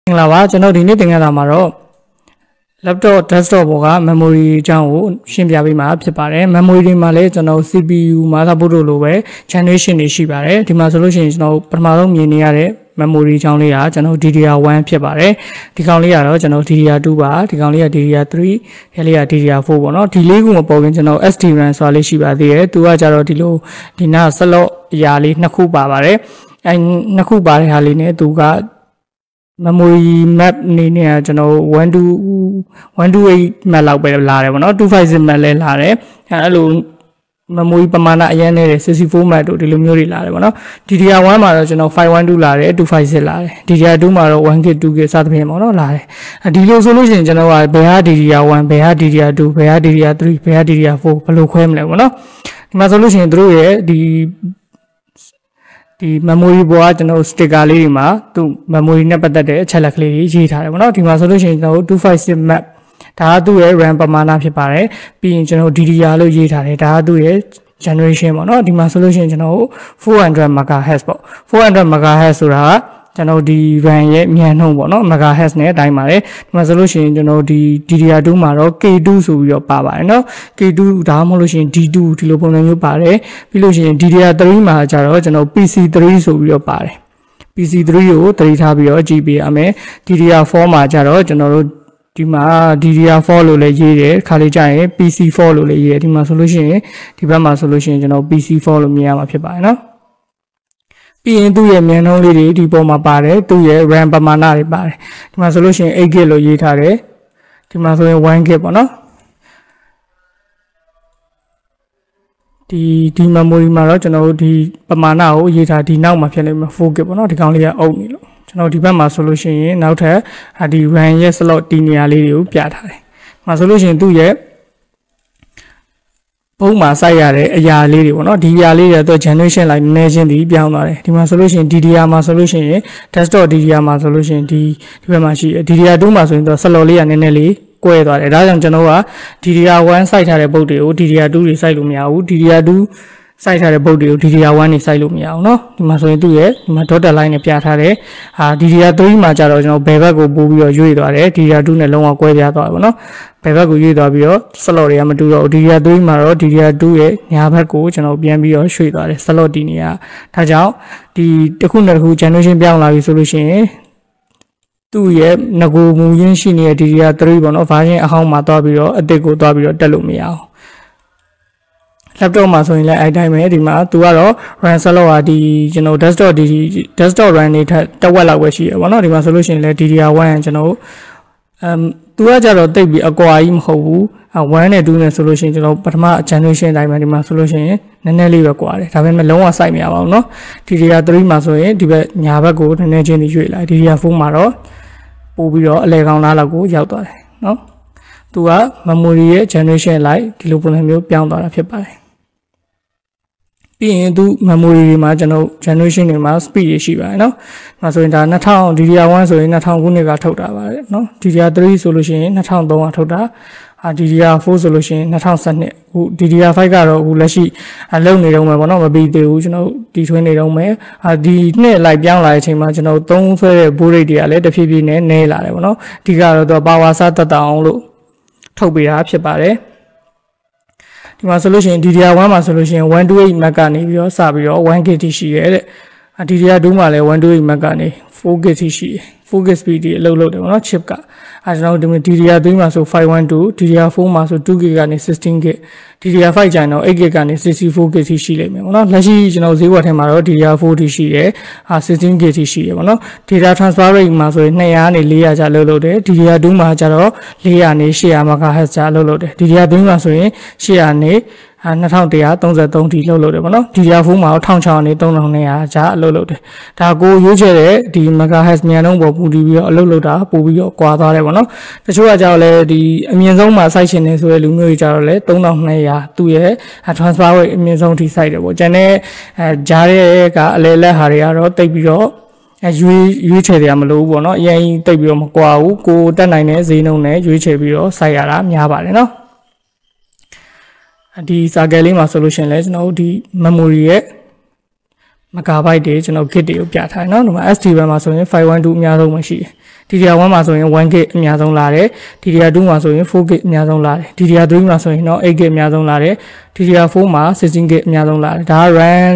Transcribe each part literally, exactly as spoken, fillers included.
là ba cho nó đi nít tiếng là mà rồi laptop desktop bộ cái memory trang của xin bây giờ mà phải bảo đấy memory mà lấy cho nó xê pê u mà ta bổ đồ luôn vậy generation này xí bảo đấy thì mà solution nó bắt đầu mình này đấy memory trang này à cho nó đê đê rờ một phải bảo đấy thì còn này à cho nó đê đê rờ hai bảo thì còn này đê đê rờ ba hay là đê đê rờ bốn bảo nó thì lấy cũng một bộ cái cho nó ét đê RAM xóa lấy xí bảo đấy tu à cho nó thì lo thì na slot giờ lấy nó khu bảo bảo đấy anh nó khu bảo hay lấy này tu cái memory map này nè cho nó one two one two eight mapလောက်ပဲလာတယ်ဗောနော်two fifty mapလဲလာတယ်အဲ့လို memory ပမာဏအရင်နဲ့sixty-four map တို့ဒီလိုမျိုးတွေလာတယ်ဗောနော် D D R one မှာတော့ကျွန်တော်five twelveလာတယ်two fiftyလာတယ် D D R two မှာတော့one K two K စသဖြင့်ဗောနော်လာတယ်ဒီလိုဆိုလို့ရှိရင်ကျွန်တော်ကဘယ်ဟာ D D R one ဘယ်ဟာ D D R two ဘယ်ဟာ D D R three ဘယ်ဟာ D D R four ဘယ်လိုခွဲမလဲဗောနော်ဒီမှာဆိုလို့ရှိရင်တို့ရဲ့ဒီဒီ memory ပေါ်ကကျွန်တော် sticker လေးတွေမှာသူ memory နဲ့ပတ်သက်တဲ့အချက်လက်ကလေးတွေရေးထားတယ်ဗောနော်ဒီမှာဆိုလို့ရှိရင်ကျွန်တော်two fifty map ဒါကသူ့ရဲ့ RAM ပမာဏဖြစ်ပါတယ်ပြီးရင်ကျွန်တော် D D R လို့ရေးထားတယ်ဒါကသူ့ရဲ့ generation ပေါ့နော်ဒီမှာဆိုလို့ရှိရင်ကျွန်တော်four hundred megahertz ပေါ့four hundred megahertz ဆိုတာကကျွန်တော်ဒီ RAM ရဲ့မြန်နှုန်းပေါ့နော် megahertz နဲ့တိုင်းပါတယ်ဒီမှာဆိုလို့ရှိရင်ကျွန်တော်ဒီ D D R two မှာတော့ K two ဆိုပြီးတော့ပါပါတယ်နော် K two ဒါမှမဟုတ်လို့ရှိရင် D two ဒီလိုပုံစံမျိုးပါတယ်ပြီးလို့ရှိရင် D D R three မှာကျတော့ကျွန်တော် P C three ဆိုပြီးတော့ပါတယ် P C three ကိုသတိထားပြီးတော့ကြည့်ပေးရမယ် D D R four မှာကျတော့ကျွန်တော်တို့ဒီမှာ D D R four လို့လည်းရေးတယ်ခါလေးကြရင် P C four လို့လည်းရေးတယ်ဒီမှာဆိုလို့ရှိရင်ဒီဘက်မှာဆိုလို့ရှိရင်ကျွန်တော် P C four လို့မြင်ရမှာဖြစ်ပါတယ်နော်ပြီးရင်သူ့ရဲ့မြန်နှုန်းလေးတွေဒီပေါ်မှာပါတယ်သူ့ရဲ့ RAM ပမာဏတွေပါတယ်ဒီမှာဆိုလို့ရှိရင်eight K လို့ရေးထားတယ်ဒီမှာဆိုရင်one K ပေါ့နော်ဒီဒီ memory မှာတော့ကျွန်တော်တို့ဒီပမာဏကိုရေးထားဒီနောက်မှာဖြစ်နေမှာfour K ပေါ့နော်ဒီကောင်လေးကအုပ်နေလို့ကျွန်တော်ဒီဘက်မှာဆိုလို့ရှိရင်နောက်ထပ်ဒီ RAM ရဲ့ slot တီနေရာလေးတွေကိုပြထားတယ်။မှာဆိုလို့ရှိရင်သူ့ရဲ့ပုံမှာစိုက်ရတဲ့အရာလေးတွေပေါ့နော်ဒီအရာလေးတွေတော့ generation လိုက်နည်းချင်းဒီပြောင်းသွားတယ်ဒီမှာဆိုလို့ရှိရင် D D R မှာဆိုလို့ရှိရင် desktop D D R မှာဆိုလို့ရှိရင်ဒီဒီဘက်မှာရှိတယ် D D R two မှာဆိုရင်တော့ slot လေးကနည်းနည်းလေးကွဲသွားတယ်ဒါကြောင့်ကျွန်တော်က D D R one စိုက်ထားတဲ့ပုတ်တွေကို D D R two တွေစိုက်လို့မရဘူး D D R two စိုက်ထားတဲ့ပုတ်တွေကို D D R one နေစိုက်လို့မရအောင်เนาะဒီမှာဆိုရင်သူ့ရဲ့ဒီမှာ dotted line နဲ့ပြထားတယ်ဟာ D D R three မှာကျတော့ကျွန်တော်ဘယ်ဘက်ကိုပို့ပြီးတော့ရွေ့သွားတယ် D D R two နဲ့လုံးဝကွဲပြားသွားတယ်ပေါ့နော်ဘယ်ဘက်ကိုရွေ့သွားပြီးတော့ slot တွေကမတူတော့ D D R three မှာတော့ D D R two ရဲ့ညာဘက်ကိုကျွန်တော်ပြန်ပြီးတော့ရွှေ့သွားတယ် slot ဒီနေရာဒါကြောင့်ဒီတစ်ခုနဲ့တစ်ခု generation ပြောင်းလာပြီဆိုလို့ရှိရင်သူ့ရဲ့ငကိုမူရင်းရှိနေတဲ့ D D R three ပေါ့နော် version အဟောင်းမှာသွားပြီးတော့အသစ်ကိုသွားပြီးတော့တက်လို့မရအောင်laptop မှာဆိုရင်လည်းအဲ့တိုင်းပဲဒီမှာသူကတော့ RAM slot ကဒီကျွန်တော် desktop ဒီ desktop RAM တွေထက်တက်ဝက်လောက်ပဲရှိရပါတော့ဒီမှာဆိုလို့ရှိရင်လည်း D D R one ကျွန်တော်အမ်သူကကြတော့တိတ်ပြီးအကွာကြီးမဟုတ်ဘူးoneနဲ့twoနဲ့ဆိုလို့ရှိရင်ကျွန်တော်ပထမ generation တိုင်းမှာဒီမှာဆိုလို့ရှိရင်နည်းနည်းလေးပဲကွာတယ်ဒါပေမဲ့လုံးဝစိုက်မရပါဘူးเนาะ D D R three မှာဆိုရင်ဒီဘက်ညာဘက်ကိုနည်းနည်းချင်းရွေ့လိုက် D D R four မှာတော့ပို့ပြီးတော့အလဲကောင်လားလောက်ကိုရောက်သွားတယ်เนาะသူက memory ရဲ့ generation လိုက်ဒီလိုပုံစံမျိုးပြောင်းသွားတာဖြစ်ပါတယ်ပြီးရင်သူ memory တွေမှာကျွန်တော် generation တွေမှာ speed တွေရှိပါတယ်เนาะ။ဒါဆိုရင်ဒါtwo thousand D D R one ဆိုရင်two thousandခုနှစ်ကထုတ်တာပါတယ်เนาะ D D R three ဆိုလို့ရှိရင်two thousand threeကထုတ်တာအာ D D R four ဆိုလို့ရှိရင်two thousand twelveခု D D R five ကတော့အခုလက်ရှိအလုပ်နေတော့မယ်ပေါ့เนาะမပြီးသေးဘူးကျွန်တော်ဒီထွင်းနေတော့မယ်အာဒီနှစ်လိုက်ပြောင်းလာတဲ့အချိန်မှာကျွန်တော်သုံးဆွဲတဲ့ boot rate တွေကလည်းတဖြည်းဖြည်းနဲ့နည်းလာတယ်ပေါ့เนาะအဓိကတော့သူ power စတက်တာအောင်လို့ထုတ်ပေးတာဖြစ်ပါတယ်ဒီမှာဆိုလို့ရှိရင် D D R one မှာဆိုလို့ရှိရင်one twenty-eight meg ကနေပြီးတော့စပြီးတော့one K ထိရှိရဲတဲ့ D D R two မှာလည်းone twenty-eight meg ကနေfour K ထိရှိတယ်four K speed တွေအလုပ်လုပ်တယ်ပေါ့နော် chip ကအဲကျွန်တော်တို့ D D R three မှာဆိုfive twelve D D R four မှာဆိုtwo K ကနေsixteen K D D R five ကျန်တော့eight K ကနေsixty-four K ထိရှိလိမ့်မယ်ပေါ့နော်လက်ရှိကျွန်တော်ဈေးဝယ်ထဲမှာတော့ D D R four ထိရှိတယ်အာsixteen K ထိရှိတယ်ပေါ့နော် data transfer rate မှာဆိုရင်two hundredကနေfour hundredကျအလုပ်လုပ်တယ် D D R two မှာကျတော့four hundredနေeight hundred megahertz ကျအလုပ်လုပ်တယ် D D R three မှာဆိုရင်eight hundredနေအာtwo thousand one hundred thirty-threeထိလှုပ်လို့တယ်ပေါ့နော် D D R four မှာတော့one thousand six hundredနေthree thousand two hundredကြာအလုပ်လုပ်တယ်ဒါကိုရွေးချယ်တဲ့ဒီ megahertz မြန်နှုန်းပေါ်ပူတည်ပြီးတော့အလုပ်လုပ်တာပို့ပြီးတော့ကွာသွားတယ်ပေါ့နော်တချို့ကကြောက်လဲဒီအမြင့်ဆုံးမှာစိုက်ရှင်နေဆိုတဲ့လူမျိုးတွေကြတော့လဲthree thousand two hundredသူ့ရဲ့ transfer rate အမြင့်ဆုံးထိစိုက်တယ်ပေါ့ကျန်တဲ့အဲဂျားတဲ့ကအလဲလက်ဟာတွေကတော့တိတ်ပြီးတော့အဲရွေးရွေးချယ်တယ်မလို့ဘူးပေါ့နော်အရင်တိတ်ပြီးတော့မကွာဘူးကိုတက်နိုင်တဲ့ဈေးနှုန်းနဲ့ရွေးချယ်ပြီးတော့စိုက်ရတာများပါတယ်နော်ဒီစာကယ်လေးမှာဆိုလို့ရှိရင်လည်းကျွန်တော်တို့ဒီ memory ရဲ့ megabyte တွေကျွန်တော် gig တွေကိုပြထားတယ်เนาะဒီမှာ S D one မှာဆိုရင် five one two အများဆုံးမရှိတယ် D D R one မှာဆိုရင် one gig အများဆုံးလာတယ် D D R two မှာဆိုရင် four gig အများဆုံးလာတယ် D D R three မှာဆိုရင်တော့ eight gig အများဆုံးလာတယ် D D R four မှာ sixteen gig အများဆုံးလာတယ်ဒါက RAM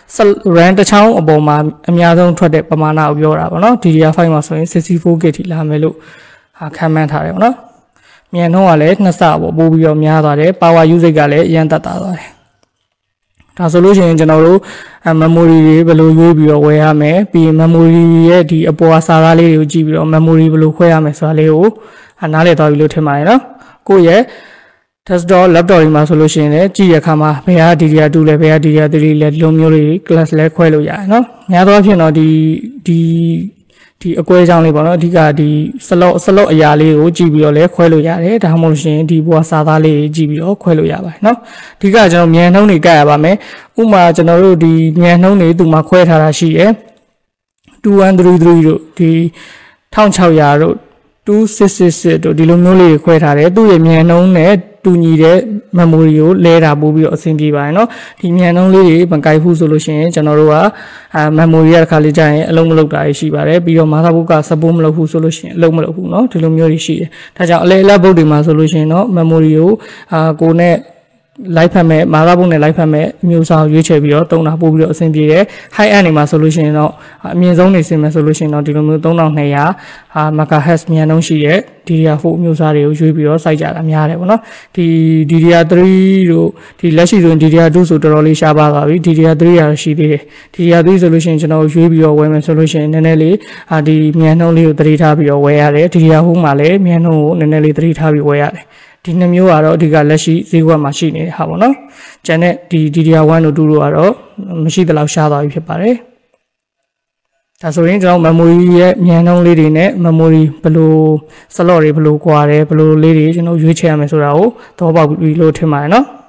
RAM တစ်ချောင်းအပေါ်မှာအများဆုံးထွက်တဲ့ပမာဏကိုပြောတာပေါ့နော် D D R five မှာဆိုရင် sixty-four gig ထိလာမယ်လို့ခံမှန်းထားတယ်ပေါ့နော်မြန်နှုန်းကလည်းနှစ်ဆပေါ့ပို့ပြီးတော့များသွားတယ် power usage ကလည်းအရင်တက်တာသွားတယ်ဒါဆိုလို့ရှိရင်ကျွန်တော်တို့ memory တွေဘယ်လိုရွေးပြီးတော့ဝယ်ရမယ်ပြီးရင် memory ရဲ့ဒီအပေါ်စာသားလေးတွေကိုကြည့်ပြီးတော့ memory ဘယ်လိုခွဲရမယ်ဆိုတာလေးကိုနားလည်သွားပြီလို့ထင်ပါတယ်နော်ကိုယ့်ရဲ့ desktop laptop တွေမှာဆိုလို့ရှိရင်လည်းကြည့်ရခါမှာဘယ်ဟာ D D R two လဲဘယ်ဟာ D D R three လဲဒီလိုမျိုးတွေ class လဲခွဲလို့ရတယ်နော်များသောအားဖြင့်တော့ဒီဒီဒီအကွဲအကြောင်းလေးပေါ့နော်အဓိကဒီ slot slot အရာလေးကိုကြည့်ပြီးတော့လဲခွဲလို့ရတယ်ဒါမှမဟုတ်ရှင်ဒီဘောစာသားလေးကြည့်ပြီးတော့ခွဲလို့ရပါတယ်နော်အဓိကကျွန်တော်မြန်နှုန်းတွေကတ်ရပါမယ်ဥပမာကျွန်တော်တို့ဒီမြန်နှုန်းတွေသူ့မှာခွဲထားတာရှိရယ်two one three three တို့ဒီsixteen hundredတို့twenty-six sixty-sixတို့ဒီလိုမျိုးလေးခွဲထားတယ်သူ့ရဲ့မြန်နှုန်းနဲ့တူညီတဲ့ memory ကိုလဲတာပို့ပြီးတော့အဆင်ပြေပါတယ်เนาะဒီမြန်နှုန်းလေးတွေမကိုက်ဘူးဆိုလို့ရှိရင်ကျွန်တော်တို့ကအာ memory ရတစ်ခါလေးကြာရင်အလုံးမလုံးတာရှိပါတယ်ပြီးတော့ motherboard က support မလုပ်ဘူးဆိုလို့ရှိရင်အလုံးမလုပ်ဘူးเนาะဒီလိုမျိုးတွေရှိတယ်ဒါကြောင့်အလဲအလတ် board တွေမှာဆိုလို့ရှိရင်เนาะ memory ကိုအာကိုနဲ့လိုက်ဖက်မဲ့မာသာပုံနဲ့လိုက်ဖက်မဲ့အမျိုးအစားရွေးချယ်ပြီးတော့တုံးတာပို့ပြီးတော့အဆင်ပြေတယ် high end နေမှာဆိုလို့ရှိရင်တော့အမြင့်ဆုံးနေစင်မယ်ဆိုလို့ရှိရင်တော့ဒီလိုမျိုးthirty-two hundred အာ megahertz မြန်နှုန်းရှိတဲ့ D D R four အမျိုးအစားတွေကိုရွေးပြီးတော့စိုက်ကြတာများတယ်ပေါ့နော်ဒီ D D R three တို့ဒီလက်ရှိဆိုရင် D D R two ဆိုတော်တော်လေးရှားပါသွားပြီ D D R three ရရှိသေးတယ် D D R three ဆိုလို့ရှိရင်ကျွန်တော်ရွေးပြီးတော့ဝယ်မယ်ဆိုလို့ရှိရင်နည်းနည်းလေးအာဒီမြန်နှုန်းလေးကိုသတိထားပြီးတော့ဝယ်ရတယ် D D R four မှာလည်းမြန်နှုန်းကိုနည်းနည်းလေးသတိထားပြီးဝယ်ရတယ်ဒီနှစ်မျိုးကတော့အဓိကလက်ရှိဈေးကွက်မှာရှိနေတဲ့ဟာပေါ့နော်ကျန်တဲ့ဒီ D D R one တို့twoတို့ကတော့မရှိသလောက်ရှားသွားပြီဖြစ်ပါတယ်ဒါဆိုရင်ကျွန်တော် memory ရဲ့မြန်နှုန်းလေးတွေနဲ့ memory ဘယ်လို slot တွေဘယ်လိုကွာတယ်ဘယ်လိုလေးတွေကျွန်တော်ရွေးချယ်ရမယ်ဆိုတာကိုသဘောပေါက်ပြီလို့ထင်ပါတယ်နော်